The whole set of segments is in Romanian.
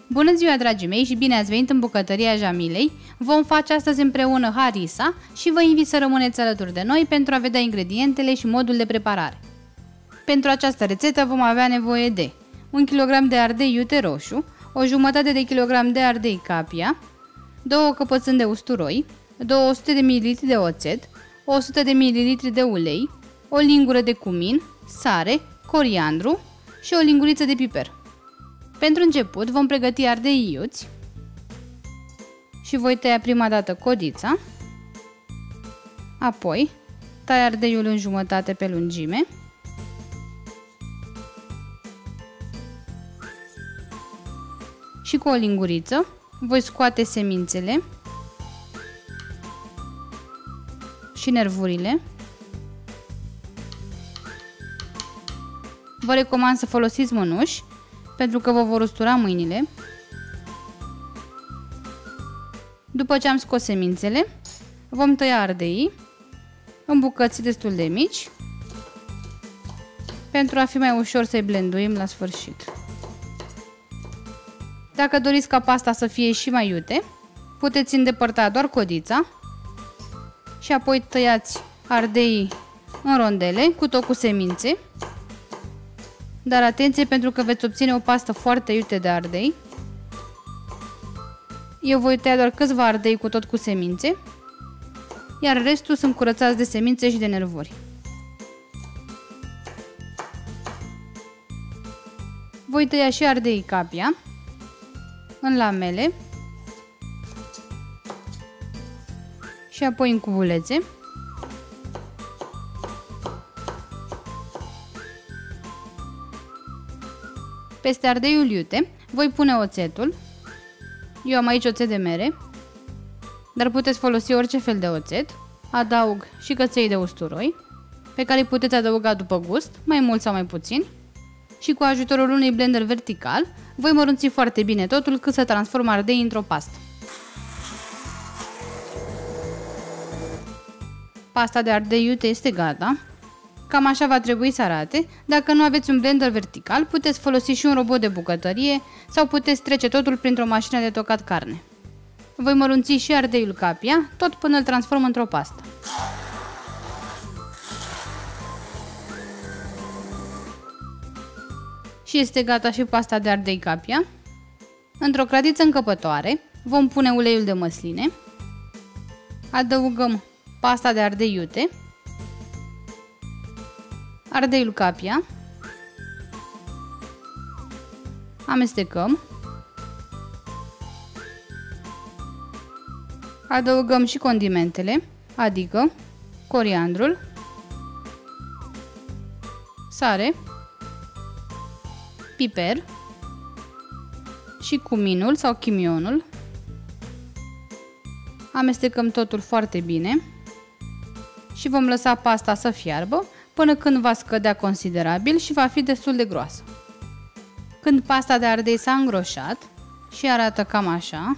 Bună ziua, dragii mei, și bine ați venit în bucătăria Jamilei. Vom face astăzi împreună harissa și vă invit să rămâneți alături de noi pentru a vedea ingredientele și modul de preparare. Pentru această rețetă vom avea nevoie de 1 kg de ardei iute roșu, o jumătate de kilogram de ardei capia, 2 căpățâni de usturoi, 200 de ml de oțet, 100 de ml de ulei, o lingură de cumin, sare, coriandru și o linguriță de piper. Pentru început vom pregăti ardei iuți și voi tăia prima dată codița, apoi tai ardeiul în jumătate pe lungime, și cu o linguriță voi scoate semințele și nervurile. Vă recomand să folosiți mânuși pentru că vă vor ustura mâinile. După ce am scos semințele, vom tăia ardeii în bucăți destul de mici pentru a fi mai ușor să-i blenduim la sfârșit. Dacă doriți ca pasta să fie și mai iute, puteți îndepărta doar codița și apoi tăiați ardeii în rondele, cu tot cu semințe. Dar atenție, pentru că veți obține o pastă foarte iute de ardei. Eu voi tăia doar câțiva ardei cu tot cu semințe, iar restul sunt curățați de semințe și de nervuri. Voi tăia și ardeii capia în lamele și apoi în cubulețe. Peste ardeiul iute voi pune oțetul. Eu am aici oțet de mere, dar puteți folosi orice fel de oțet. Adaug și căței de usturoi, pe care îi puteți adăuga după gust, mai mult sau mai puțin. Și cu ajutorul unui blender vertical voi mărunți foarte bine totul cât să transform ardei într-o pastă. Pasta de ardei iute este gata. Cam așa va trebui să arate. Dacă nu aveți un blender vertical, puteți folosi și un robot de bucătărie sau puteți trece totul printr-o mașină de tocat carne. Voi mărunți și ardeiul capia, tot până îl transform într-o pastă. Și este gata și pasta de ardei capia. Într-o cratiță încăpătoare vom pune uleiul de măsline, adăugăm pasta de ardei iute, ardeiul capia, amestecăm, adăugăm și condimentele, adică coriandrul, sare, piper și cuminul sau chimionul. Amestecăm totul foarte bine și vom lăsa pasta să fiarbă până când va scădea considerabil și va fi destul de groasă. Când pasta de ardei s-a îngroșat și arată cam așa,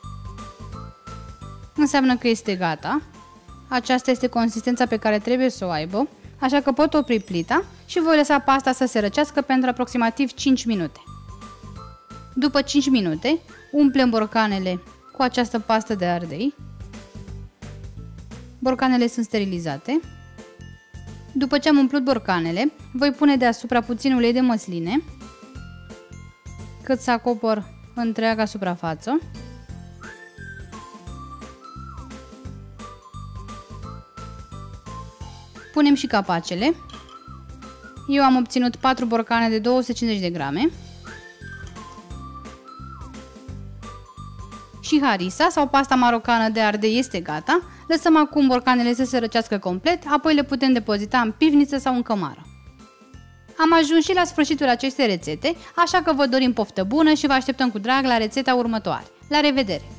înseamnă că este gata. Aceasta este consistența pe care trebuie să o aibă, așa că pot opri plita și voi lăsa pasta să se răcească pentru aproximativ 5 minute. După 5 minute, umplem borcanele cu această pastă de ardei. Borcanele sunt sterilizate. După ce am umplut borcanele, voi pune deasupra puțin ulei de măsline, cât să acopăr întreaga suprafață. Punem și capacele. Eu am obținut 4 borcane de 250 de grame. Și harissa sau pasta marocană de ardei este gata. Lăsăm acum borcanele să se răcească complet, apoi le putem depozita în pivniță sau în cămară. Am ajuns și la sfârșitul acestei rețete, așa că vă dorim poftă bună și vă așteptăm cu drag la rețeta următoare. La revedere!